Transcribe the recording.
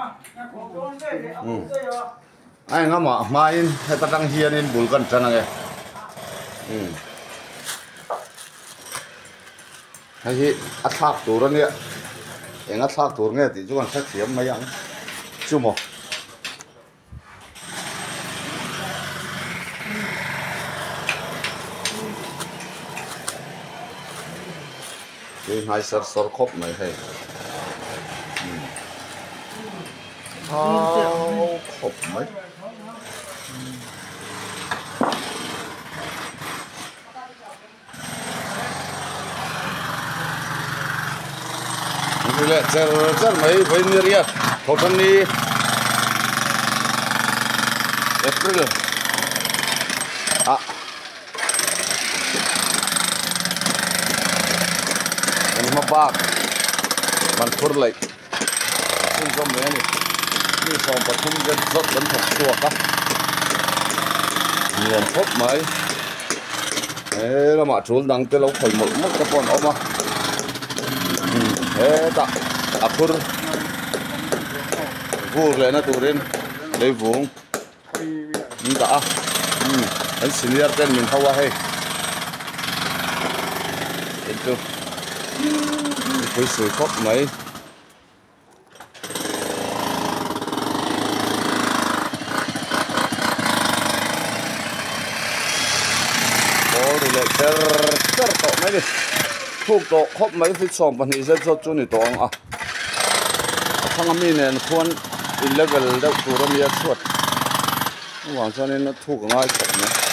ai ngắm mà mai hay ta đang hiền nên bùn cần chân này hay hi attack tour rồi nè em attack tour nghe thì chú còn sách kiếm mấy anh chú mò cái hai sợi sợi khóc này hay khóc mấy Ile cer mấy với Nigeria thổ thân đi April anh mà bác bạn thổi lại xin cho mấy này như xong bắt thung dân rất lớn thật chuột á nhiều phốt mấy thế là mà trốn đằng tới lâu phải một mất cái con ốc mà tak akur vur le na turin le vung da anh senior ten min hawa he itu phải sửa khóc mấy ô đi lại ter to mấy đi thuộc tổ khóc mấy phía sòng phần hiện rất chú này toang thằng mình này khuôn level đâu tụi nó miết suốt hoàng cho nên nó thuộc ngay khóc nữa